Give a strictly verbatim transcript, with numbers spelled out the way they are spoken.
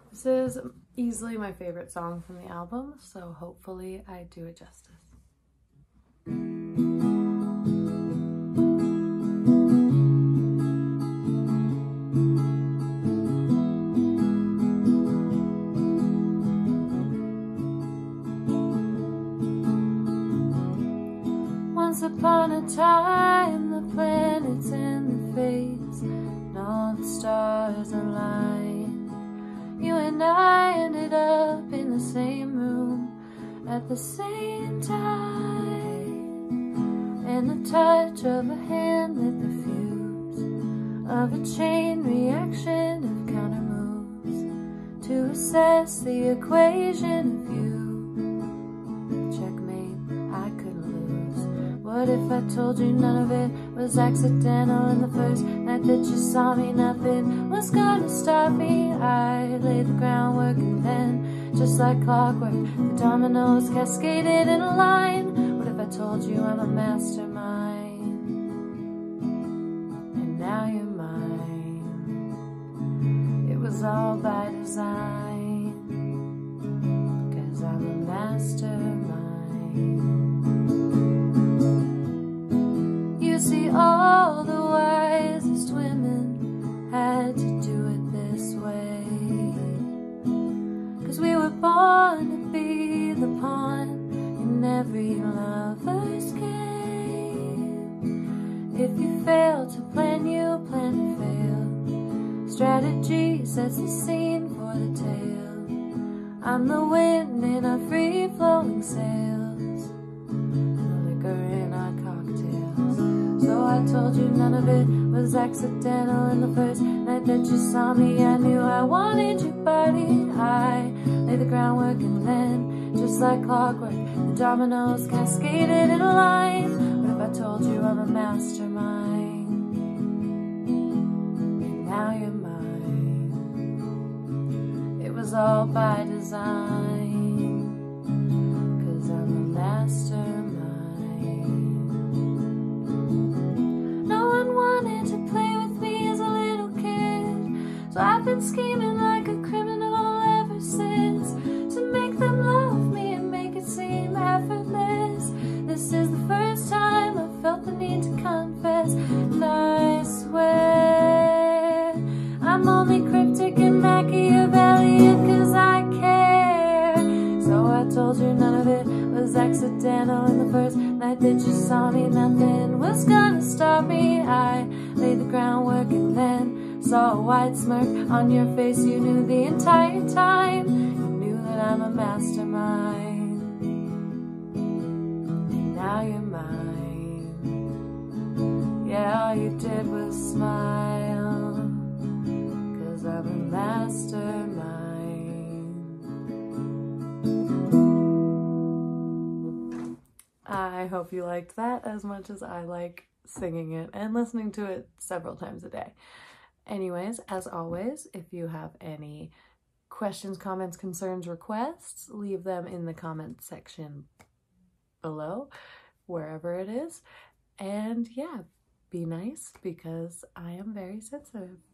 This is easily my favorite song from the album, so hopefully I do it justice. Once upon a time, the planets and the fates and all the stars aligned. You and I ended up in the same room at the same time, and the touch of a hand lit the fuse of a chain reaction of counter moves to assess the equation of you. Checkmate, I couldn't lose. What if I told you none of it was accidental, and the first night that you saw me nothing was gonna stop me? I laid the groundwork, and then, just like clockwork, the dominoes cascaded in a line. What if I told you I'm a mastermind, and now you're mine? It was all by design, 'cause I'm a mastermind. You see, all the wisest women had to do it this way, 'cause we were born to be the pawn in every lover's game. If you fail to plan, you plan to fail. Strategy sets the scene for the tale. I'm the wind in our free-flowing sails, and the liquor in our cocktails. So I told you none of it was accidental, and the first night that you saw me, I knew I wanted your body. I laid the groundwork, and then, just like clockwork, the dominoes cascaded in a line. What if I told you I'm a mastermind, and now you're mine? It was all by design, 'cause I'm a mastermind. No one wanted to play with me as a little kid, so I've been scheming like a criminal ever since, to make them love me and make it seem effortless. This is the first time I've felt the need to confess, and I swear I'm only cryptic and Machiavellian 'cause I care. So I told you none of it was accidental, and the first night that you saw me, nothing was gonna stop me. I laid the groundwork, and then saw a wide smirk on your face. You knew the entire time, you knew that I'm a mastermind, and now you're mine. Yeah, all you did was smile, 'cause I'm a mastermind. I hope you liked that as much as I like singing it and listening to it several times a day. Anyways, as always, if you have any questions, comments, concerns, requests, leave them in the comment section below, wherever it is. And yeah, be nice, because I am very sensitive.